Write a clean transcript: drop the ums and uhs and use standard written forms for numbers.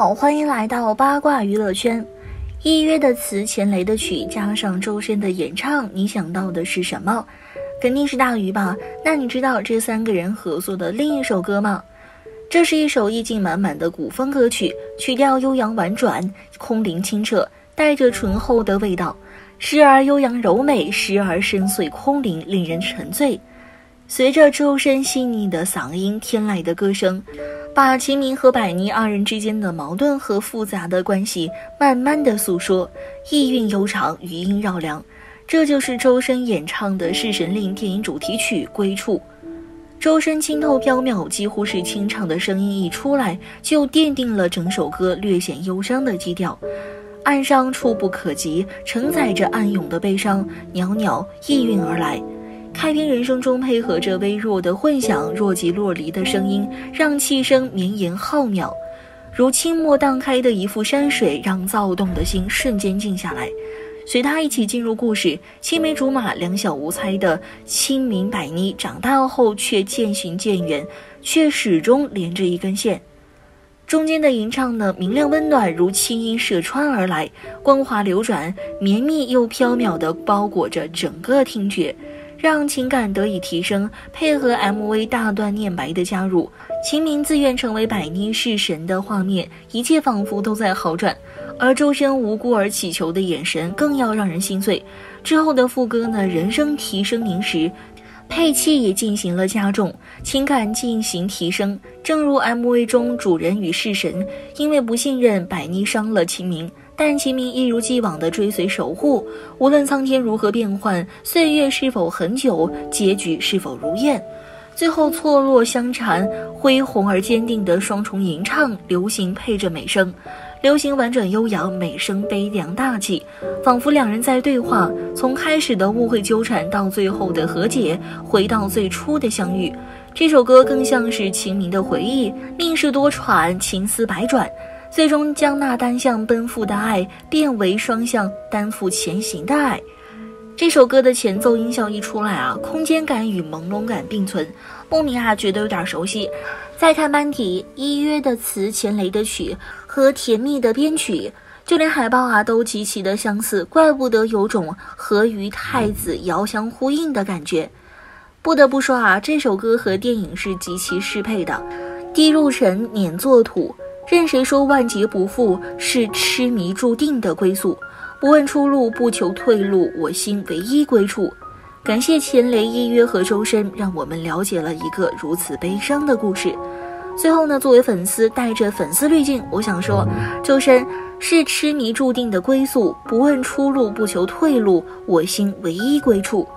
好，欢迎来到八卦娱乐圈。一约的词，钱雷的曲，加上周深的演唱，你想到的是什么？肯定是大鱼吧？那你知道这三个人合作的另一首歌吗？这是一首意境满满的古风歌曲，曲调悠扬婉转，空灵清澈，带着醇厚的味道，时而悠扬柔美，时而深邃空灵，令人沉醉。随着周深细腻的嗓音，天籁的歌声，把秦明和百妮二人之间的矛盾和复杂的关系慢慢的诉说，意韵悠长，余音绕梁。这就是周深演唱的《侍神令》电影主题曲《归处》。周深清透飘渺，几乎是清唱的声音一出来，就奠定了整首歌略显忧伤的基调。岸上触不可及，承载着暗涌的悲伤，袅袅意韵而来。开篇人声中配合着微弱的混响，若即若离的声音，让气声绵延浩渺，如清墨荡开的一幅山水，让躁动的心瞬间静下来。随他一起进入故事，青梅竹马两小无猜的清明百妮长大后却渐行渐远，却始终连着一根线。中间的吟唱呢，明亮温暖，如清音射穿而来，光华流转，绵密又飘渺地包裹着整个听觉，让情感得以提升。配合 MV 大段念白的加入，秦明自愿成为百妮侍神的画面，一切仿佛都在好转，而周深无辜而祈求的眼神更要让人心碎。之后的副歌呢，人声提升凝实，配器也进行了加重，情感进行提升。正如 MV 中主人与侍神因为不信任，百妮伤了秦明，但秦明一如既往的追随守护，无论苍天如何变幻，岁月是否很久，结局是否如愿，最后错落相缠，恢宏而坚定的双重吟唱，流行配着美声，流行婉转悠扬，美声悲凉大气，仿佛两人在对话，从开始的误会纠缠到最后的和解，回到最初的相遇。这首歌更像是秦明的回忆，命是多舛，情丝百转，最终将那单向奔赴的爱变为双向担负前行的爱。这首歌的前奏音效一出来啊，空间感与朦胧感并存，莫名觉得有点熟悉。再看班底，一约的词，钱雷的曲和甜蜜的编曲，就连海报都极其的相似，怪不得有种和与太子遥相呼应的感觉。不得不说这首歌和电影是极其适配的。滴入尘，碾作土，任谁说万劫不复，是痴迷注定的归宿。不问出路，不求退路，我心唯一归处。感谢钱雷、一约和周深，让我们了解了一个如此悲伤的故事。最后呢，作为粉丝，带着粉丝滤镜，我想说，周深是痴迷注定的归宿，不问出路，不求退路，我心唯一归处。